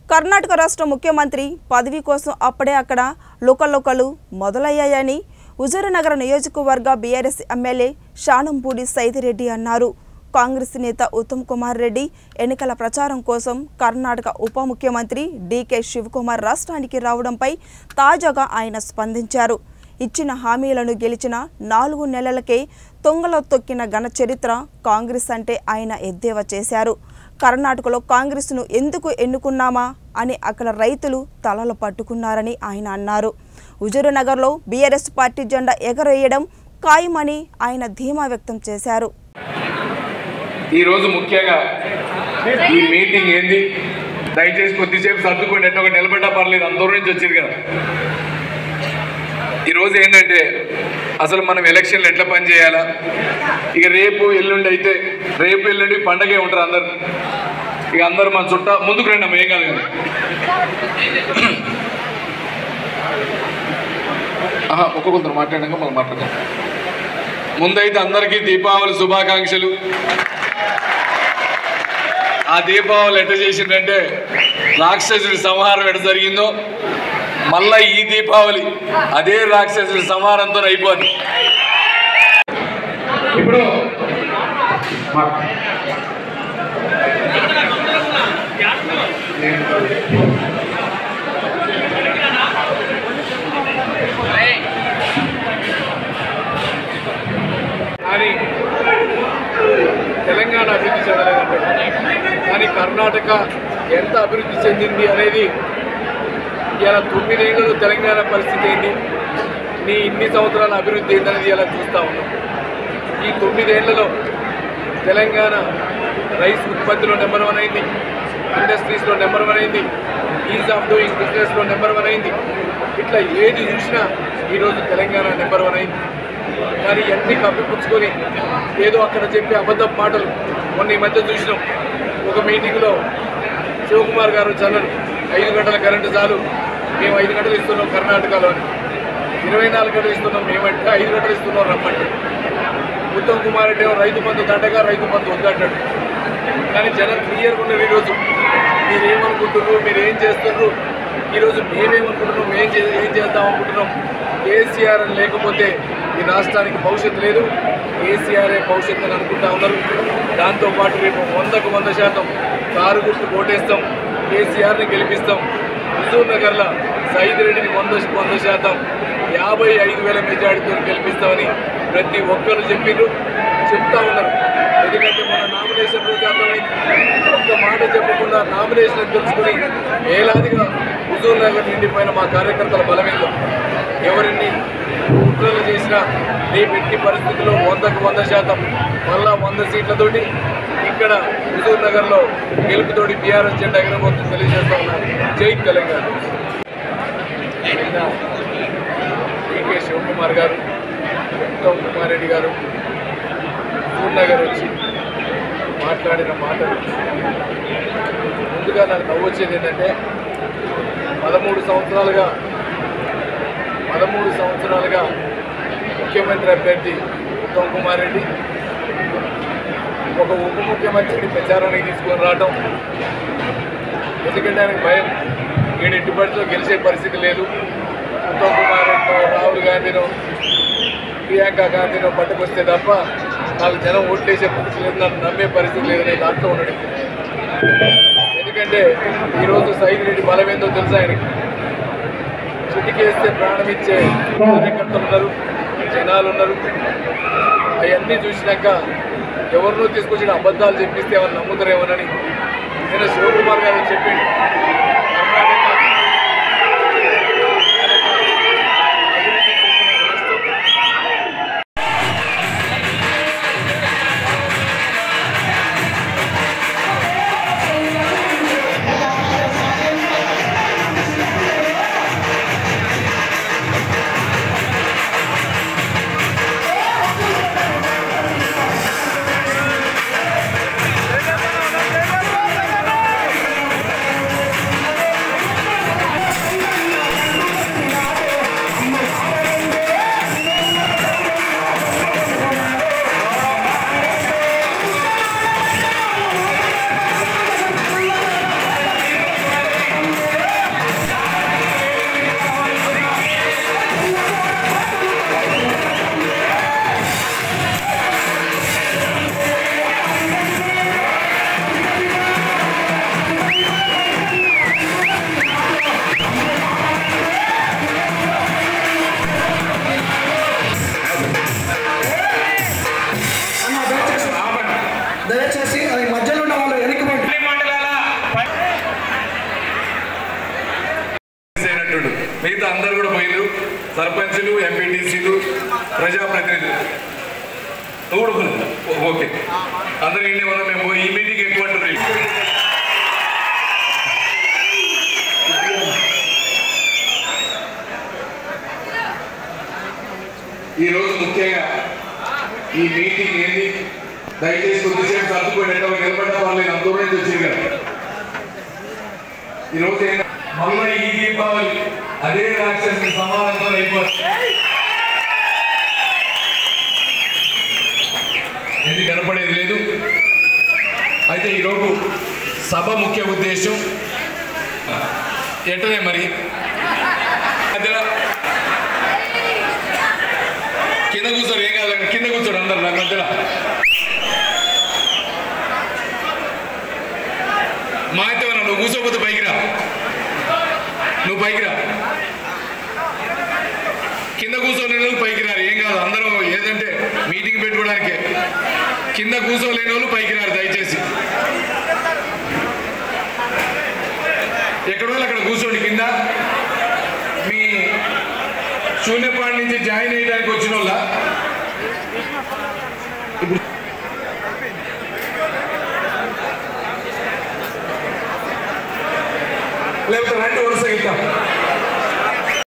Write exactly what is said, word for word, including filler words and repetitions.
కర్ణాటక రాష్ట్ర ముఖ్యమంత్రి పదవి కోసం అప్పుడే అక్కడ లోకలోకలు మొదలయ్యాయని హుజూరునగర్ నియోజకవర్గ బీఆర్ఎస్ ఎమ్మెల్యే షానంపూడి సైదిరెడ్డి అన్నారు. కాంగ్రెస్ నేత ఉత్తమ్ కుమార్ రెడ్డి ఎన్నికల ప్రచారం కోసం కర్ణాటక ఉప ముఖ్యమంత్రి డీకే శివకుమార్ రాష్ట్రానికి రావడంపై తాజాగా ఆయన స్పందించారు. ఇచ్చిన హామీలను గెలిచిన నాలుగు నెలలకే తొంగలో తొక్కిన ఘన చరిత్ర కాంగ్రెస్ అంటే ఆయన ఎద్దేవా చేశారు. కర్ణాటకలో కాంగ్రెస్ను ఎందుకు ఎన్నుకున్నామా అని అక్కడ రైతులు తలలు పట్టుకున్నారని ఆయన అన్నారు. హుజూరునగర్లో బీఆర్ఎస్ పార్టీ జెండా ఎగరేయడం ఖాయమని ఆయన ధీమా వ్యక్తం చేశారు. ఈ రోజు ముఖ్యంగా ఈ మీటింగ్ ఏంది, దయచేసి కొద్దిసేపు సర్దుకొని ఎట్లా ఒక నిలబడ్డా పర్లేదు, అందరూ నుంచి వచ్చారు కదా. ఈరోజు ఏంటంటే అసలు మనం ఎలక్షన్లు ఎట్లా పనిచేయాలా, ఇక రేపు ఎల్లుండి అయితే రేపు ఎల్లుండి పండగే ఉంటారు అందరు, ఇక అందరు మన చుట్టా ముందుకు రండి అమ్మ, ఏం కాదు కదా. ఒక్కొక్కరు మాట్లాడాక మనం మాట్లాడదాం. ముందైతే అందరికీ దీపావళి శుభాకాంక్షలు. ఆ దీపావళి ఎట్లా చేసిందంటే రాక్షసుడి సంహారం ఎట్లా జరిగిందో మళ్ళా ఈ దీపావళి అదే రాక్షసుడి సంహారంతో అయిపోద్ది. ఇప్పుడు కానీ తెలంగాణ అభివృద్ధి చెందలేదంటే, కానీ కర్ణాటక ఎంత అభివృద్ధి చెందింది అనేది ఇలా తొమ్మిదేళ్లలో తెలంగాణ పరిస్థితి ఏంటి, నీ ఇన్ని సంవత్సరాల అభివృద్ధి ఏంటనేది ఇలా చూస్తూ ఉన్నాం. ఈ తొమ్మిదేళ్లలో తెలంగాణ రైస్ ఉత్పత్తిలో నెంబర్ వన్ అయింది, ఇండస్ట్రీస్లో నెంబర్ వన్ అయింది, ఈజ్ ఆఫ్ డూయింగ్ బిజినెస్లో నెంబర్ వన్ అయింది. ఇట్లా ఏది చూసినా ఈరోజు తెలంగాణ నెంబర్ వన్ అయింది. కానీ ఇవన్నీ కప్పిపుచ్చుకొని ఏదో అక్కడ చెప్పే అబద్ధపు మాటలు మొన్న ఈ మధ్య చూసినాం. ఒక మీటింగ్లో శివకుమార్ గారు చల్లరు, ఐదు గంటల కరెంటు చాలు, మేము ఐదు గంటలు ఇస్తున్నాం కర్ణాటకలో అని. ఇరవై నాలుగు గంటలు ఇస్తున్నాం మేమంటే ఐదు గంటలు ఇస్తున్నాం రమ్మంటే. ఉత్తమ్ కుమార్ రెడ్డి రైతు బంధు దండగా రైతు బంధు వద్దంటాడు. కానీ జనం క్లియర్గా ఉన్నారు. ఈరోజు మీరేమనుకుంటున్నారు, మీరు ఏం చేస్తున్నారు, ఈరోజు మేమేమనుకుంటున్నాం, మేము ఏం చేద్దాం అనుకుంటున్నాం. కేసీఆర్ అని లేకపోతే ఈ రాష్ట్రానికి భవిష్యత్తు లేదు, కేసీఆర్ఏ భవిష్యత్తు అని అనుకుంటా ఉన్నారు. దాంతోపాటు రేపు వందకు వంద శాతం కారు గుర్తు ఓటేస్తాం, కేసీఆర్ని గెలిపిస్తాం. హుజూర్నగర్లో సైదిరెడ్డిని వంద వంద శాతం యాభై ఐదు వేల మెజార్టీతో గెలిపిస్తామని ప్రతి ఒక్కరు చెప్పిండ్రు, చెప్తా ఉన్నారు. ఎందుకంటే మన నామినేషన్ రోజు అర్థమైంది, ఒక్క మాట చెప్పకుండా నామినేషన్ తెలుసుకుని వేలాదిగా హుజూర్నగర్ నిండిపోయిన మా కార్యకర్తల బలమేందో. ఎవరిని కుట్రలు చేసినా రేపు ఎట్టి పరిస్థితుల్లో వందకు వంద శాతం మళ్ళా వంద సీట్లతోటి ఇక్కడ హుజూర్నగర్లో గెలుపుతోటి బీఆర్ఎస్ జెండా ఎగరబోతుందని తెలియజేస్తా ఉన్నారు. జై తెలంగాణ. డీకే శివకుమార్ గారు, ఉత్తమ్ కుమార్ రెడ్డి గారు హుజూర్నగర్ వచ్చి మాట్లాడిన మాటలు ముందుగా నాకు నవ్వొచ్చేది ఏంటంటే, పదమూడు సంవత్సరాలుగా పదమూడు సంవత్సరాలుగా ముఖ్యమంత్రి అభ్యర్థి ఉత్తమ్ కుమార్ రెడ్డి ఒక ఉప ముఖ్యమంత్రిని ప్రచారానికి తీసుకొని రావటం. ఎందుకంటే ఆయనకు భయం, ఈయన ఎట్టి పరిస్థితిలో గెలిచే పరిస్థితి లేదు. ఉత్తమ్ కుమార్ రెడ్డినో రాహుల్ గాంధీనో ప్రియాంక గాంధీనో పట్టుకొస్తే తప్ప నాకు జనం ఓట్లేసే పరిస్థితి లేదు, నాకు నమ్మే పరిస్థితి లేదనే దాంట్లో ఉన్నాడు. ఎందుకంటే ఈరోజు సైదిరెడ్డి బలం ఏందో తెలుసు ఆయనకి. చిటికేస్తే ప్రాణం ఇచ్చే కార్యకర్తలు ఉన్నారు, జనాలు ఉన్నారు. అవన్నీ చూసినాక ఎవరినో తీసుకొచ్చిన అబద్ధాలు చెప్పిస్తే ఎవరు నమ్ముతారేమోనని నేను శివకుమార్ గారు చెప్పిండు. మిగతా అందరు కూడా పోయినారు, సర్పంచులు, ఎంపీటీసీలు, ప్రజాప్రతినిధులు. నువ్వు కూడా పోలేదు. ఓకే, అందరూ ఇండి మనం మేము ఈ మీటింగ్ ఎక్కువ అంటారు. ఈరోజు ముఖ్యంగా ఈ మీటింగ్ ఏంటి, దయచేసి కొద్దిసేపు సర్దుకొని ఎక్కడ నిలబడ్డ వాళ్ళు అందరూ నుంచి వచ్చారు కదా. ఈరోజు మళ్ళీ ఈ దీపావళి అదే రాక్షస సమానంతో అయిపోతుంది. ఇది కనపడేది లేదు. అయితే ఈరోజు సభ ముఖ్య ఉద్దేశం ఎట్టనే మరి కింద కూర్చోరు, ఏం కాదు కింద కూర్చోడు అందరు నాకు మధ్యలో. మా అయితే నువ్వు కూర్చోపోతే పైకి రా, నువ్వు పైకి రా. కింద కూర్చోలేని వాళ్ళు పైకి రారు, ఏం కాదు. అందరూ ఏదంటే మీటింగ్ పెట్టుకోవడానికే. కింద కూర్చోలేని వాళ్ళు పైకి రారు దయచేసి. ఎక్కడ వాళ్ళు అక్కడ కూర్చోండి కింద. మీ శూన్యపాడి నుంచి జాయిన్ అయ్యడానికి వచ్చిన వాళ్ళ ఇప్పుడు లేకపోతే రండి వరుస ఇద్దాం.